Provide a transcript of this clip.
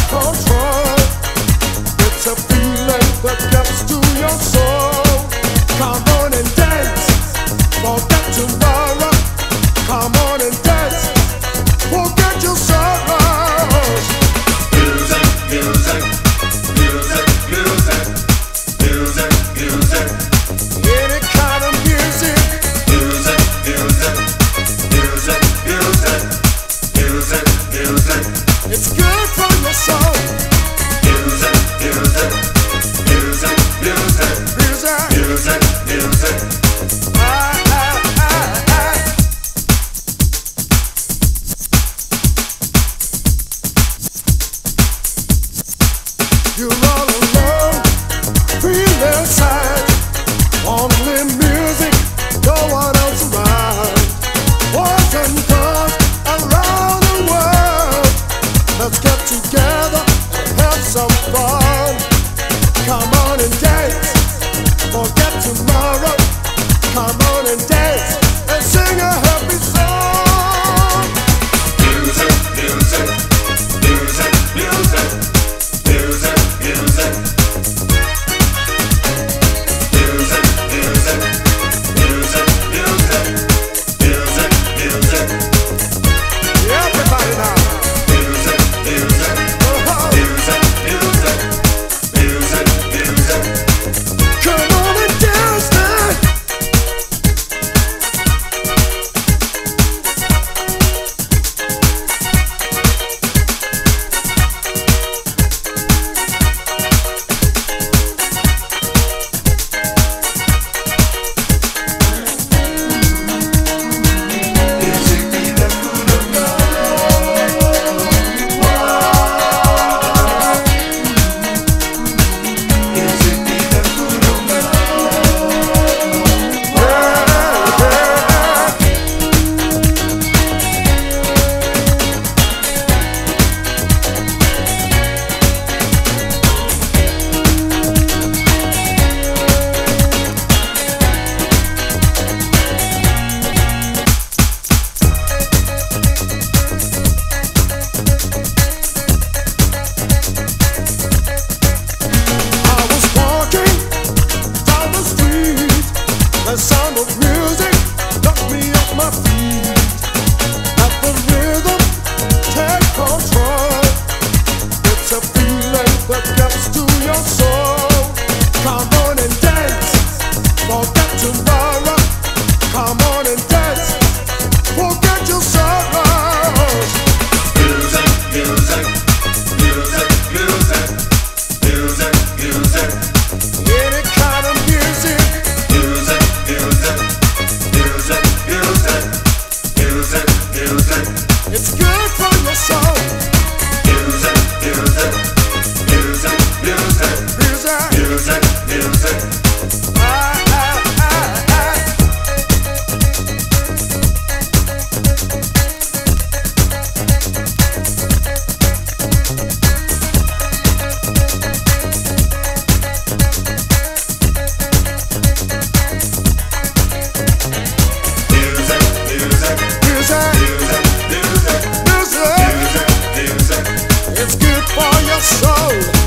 control. It's a feeling that gets to your soul. Come on and dance, forget tomorrow. Come on and dance, forget your sorrows. Music, music, music, music, music, music. Any kind of music. Music, music, music, music, music, music. It's good for your soul. Music, music, music, music, Music, music, music. You're all alone, feeling sad. Only music, no one else around. Boys and girls around the world, let's get together and have some fun. Come on and dance, forget tomorrow. Come on and dance and sing a happy song. Music, music, music, music, music, music. Music, music, music, music, music, music. Everybody now. Music, music, Oh, music, music, music, music. come on and dance now. I was walking down the street. The sound of music knocked me off my feet. Let the rhythm take control. It's a feeling that gets to your soul. Come on and dance, forget tomorrow. Come on and dance, forget your sorrows. Music, music, music, music, music, music. Any kind of music. Music, music, music, music, music, music. It's good for your soul. Music, music, music, music, Music. music, music. Music, music, Music. music, music, Music. music, music. It's good for your soul.